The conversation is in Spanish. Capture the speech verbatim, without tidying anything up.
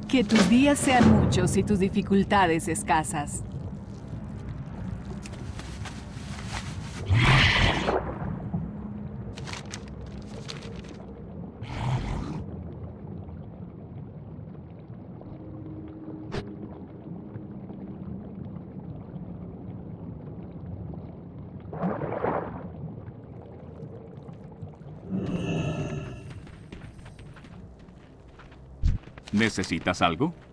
Que tus días sean muchos y tus dificultades escasas. ¿Necesitas algo?